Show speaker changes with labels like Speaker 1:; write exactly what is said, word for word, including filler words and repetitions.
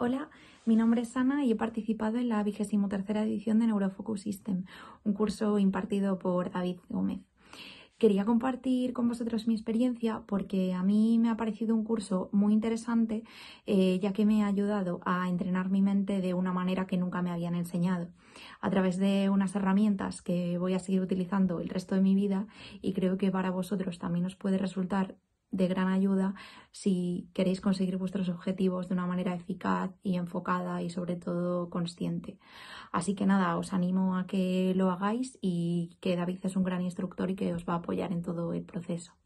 Speaker 1: Hola, mi nombre es Ana y he participado en la vigésimo tercera edición de Neurofocus System, un curso impartido por David Gómez. Quería compartir con vosotros mi experiencia porque a mí me ha parecido un curso muy interesante, eh, ya que me ha ayudado a entrenar mi mente de una manera que nunca me habían enseñado, a través de unas herramientas que voy a seguir utilizando el resto de mi vida, y creo que para vosotros también os puede resultar de gran ayuda si queréis conseguir vuestros objetivos de una manera eficaz y enfocada y sobre todo consciente. Así que nada, os animo a que lo hagáis y que David es un gran instructor y que os va a apoyar en todo el proceso.